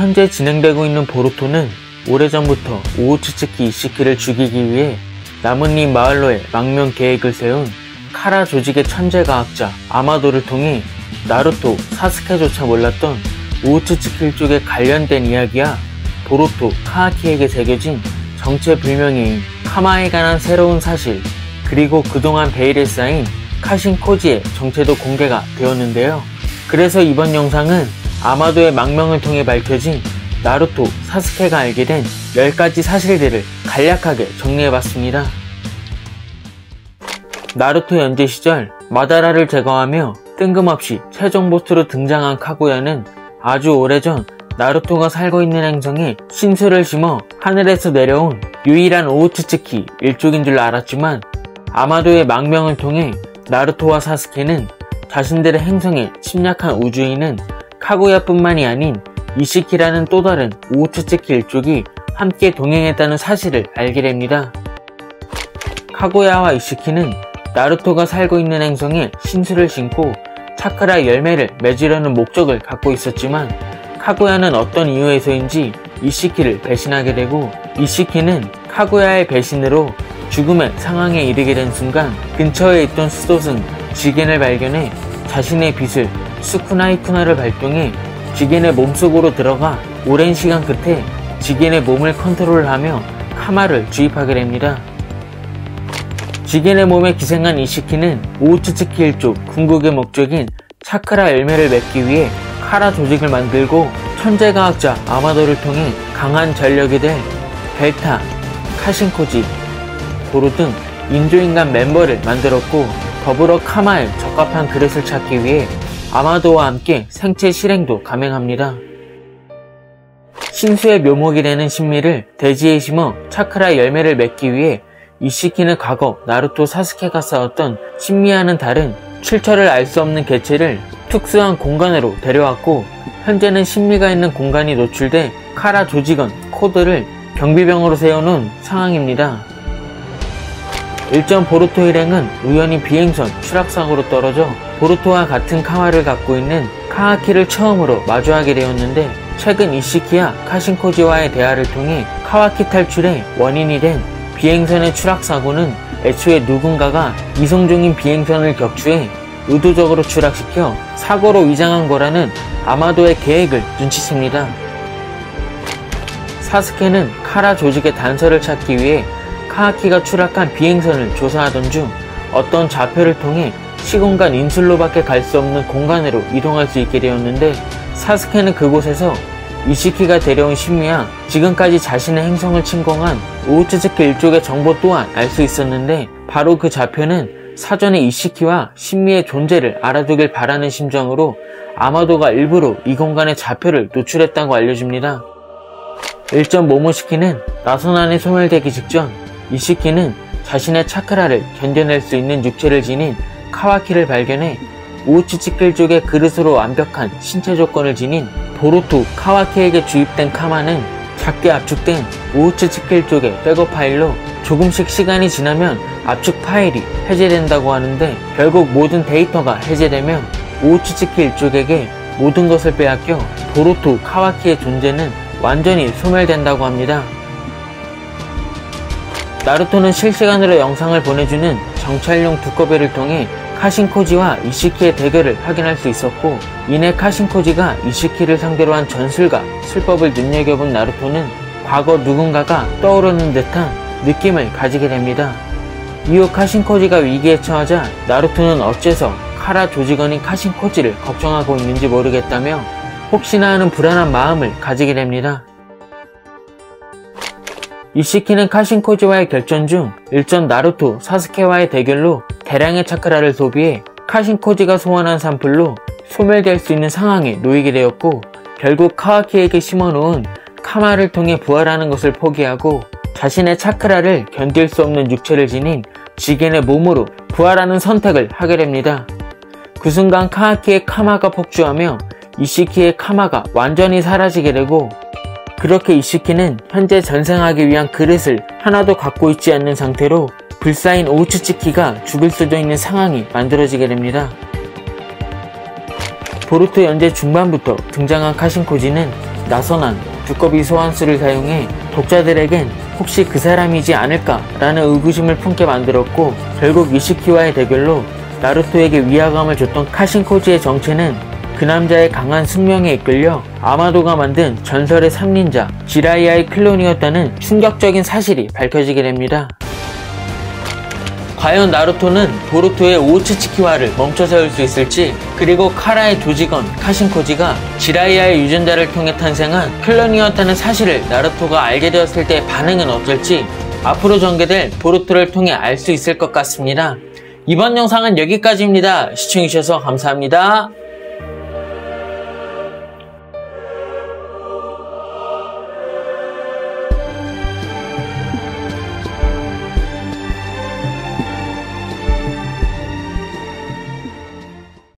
현재 진행되고 있는 보루토는 오래전부터 우우츠츠키 이시키를 죽이기 위해 나뭇잎 마을로의 망명 계획을 세운 카라 조직의 천재과학자 아마도를 통해 나루토, 사스케조차 몰랐던 우우츠츠키 일족에 관련된 이야기야 보루토, 카와키에게 새겨진 정체불명인 카마에 관한 새로운 사실, 그리고 그동안 베일에 쌓인 카신코지의 정체도 공개가 되었는데요. 그래서 이번 영상은 아마도의 망명을 통해 밝혀진 나루토, 사스케가 알게 된 10가지 사실들을 간략하게 정리해봤습니다. 나루토 연재 시절 마다라를 제거하며 뜬금없이 최종 보스로 등장한 카구야는 아주 오래전 나루토가 살고 있는 행성에 신수를 심어 하늘에서 내려온 유일한 우우츠츠키 일족인 줄 알았지만 아마도의 망명을 통해 나루토와 사스케는 자신들의 행성에 침략한 우주인은 카구야뿐만이 아닌 이시키라는 또 다른 우우츠츠키 일족이 함께 동행했다는 사실을 알게 됩니다. 카구야와 이시키는 나루토가 살고 있는 행성에 신수를 심고 차크라 열매를 맺으려는 목적을 갖고 있었지만 카구야는 어떤 이유에서인지 이시키를 배신하게 되고 이시키는 카구야의 배신으로 죽음의 상황에 이르게 된 순간 근처에 있던 수도승 지겐을 발견해 자신의 빛을 수쿠나이쿠나를 발동해 지겐의 몸속으로 들어가 오랜 시간 끝에 지겐의 몸을 컨트롤하며 카마를 주입하게 됩니다. 지겐의 몸에 기생한 이시키는 우우츠츠키 일족 궁극의 목적인 차크라 열매를 맺기 위해 카라 조직을 만들고 천재과학자 아마도를 통해 강한 전력이 될 델타, 카신코지, 보루 등 인조인간 멤버를 만들었고 더불어 카마에 적합한 그릇을 찾기 위해 아마도와 함께 생체 실행도 감행합니다. 신수의 묘목이 되는 신미를 대지에 심어 차크라 열매를 맺기 위해 이시키는 과거 나루토 사스케가 싸웠던 신미와는 다른 출처를 알 수 없는 개체를 특수한 공간으로 데려왔고 현재는 신미가 있는 공간이 노출돼 카라 조직원 코드를 경비병으로 세워놓은 상황입니다. 일전 보루토 일행은 우연히 비행선 추락사고로 떨어져 보루토와 같은 카와를 갖고 있는 카와키를 처음으로 마주하게 되었는데 최근 이시키와 카신코지와의 대화를 통해 카와키 탈출의 원인이 된 비행선의 추락사고는 애초에 누군가가 이성 중인 비행선을 격추해 의도적으로 추락시켜 사고로 위장한 거라는 아마도의 계획을 눈치챕니다. 사스케는 카라 조직의 단서를 찾기 위해 카와키가 추락한 비행선을 조사하던 중 어떤 좌표를 통해 시공간 인술로밖에 갈 수 없는 공간으로 이동할 수 있게 되었는데 사스케는 그곳에서 이시키가 데려온 신미와 지금까지 자신의 행성을 침공한 우우츠츠키 일족의 정보 또한 알 수 있었는데 바로 그 좌표는 사전에 이시키와 신미의 존재를 알아두길 바라는 심정으로 아마도가 일부러 이 공간의 좌표를 노출했다고 알려줍니다. 일전 모모시키는 나선 안에 소멸되기 직전 이시키는 자신의 차크라를 견뎌낼 수 있는 육체를 지닌 카와키를 발견해 우우츠츠키 일족의 그릇으로 완벽한 신체 조건을 지닌 보루토 카와키에게 주입된 카마는 작게 압축된 우우츠츠키 일족의 백업 파일로 조금씩 시간이 지나면 압축 파일이 해제된다고 하는데 결국 모든 데이터가 해제되면 우우츠츠키 일족에게 모든 것을 빼앗겨 보루토 카와키의 존재는 완전히 소멸된다고 합니다. 나루토는 실시간으로 영상을 보내주는 정찰용 두꺼비를 통해 카신코지와 이시키의 대결을 확인할 수 있었고 이내 카신코지가 이시키를 상대로 한 전술과 술법을 눈여겨본 나루토는 과거 누군가가 떠오르는 듯한 느낌을 가지게 됩니다. 이후 카신코지가 위기에 처하자 나루토는 어째서 카라 조직원인 카신코지를 걱정하고 있는지 모르겠다며 혹시나 하는 불안한 마음을 가지게 됩니다. 이시키는 카신코지와의 결전 중 일전 나루토, 사스케와의 대결로 대량의 차크라를 소비해 카신코지가 소환한 산불로 소멸될 수 있는 상황에 놓이게 되었고 결국 카와키에게 심어놓은 카마를 통해 부활하는 것을 포기하고 자신의 차크라를 견딜 수 없는 육체를 지닌 지겐의 몸으로 부활하는 선택을 하게 됩니다. 그 순간 카와키의 카마가 폭주하며 이시키의 카마가 완전히 사라지게 되고 그렇게 이시키는 현재 전생하기 위한 그릇을 하나도 갖고 있지 않는 상태로 불사인 우우츠츠키가 죽을 수도 있는 상황이 만들어지게 됩니다. 보루토 연재 중반부터 등장한 카신코지는 나선한 두꺼비 소환수를 사용해 독자들에겐 혹시 그 사람이지 않을까라는 의구심을 품게 만들었고, 결국 이시키와의 대결로 나루토에게 위화감을 줬던 카신코지의 정체는 그 남자의 강한 숙명에 이끌려 아마도가 만든 전설의 3닌자 지라이아의 클론이었다는 충격적인 사실이 밝혀지게 됩니다. 과연 나루토는 보루토의 오츠츠키와를 멈춰 세울 수 있을지, 그리고 카라의 조직원 카신코지가 지라이아의 유전자를 통해 탄생한 클론이었다는 사실을 나루토가 알게 되었을 때의 반응은 어떨지 앞으로 전개될 보루토를 통해 알 수 있을 것 같습니다. 이번 영상은 여기까지입니다. 시청해주셔서 감사합니다.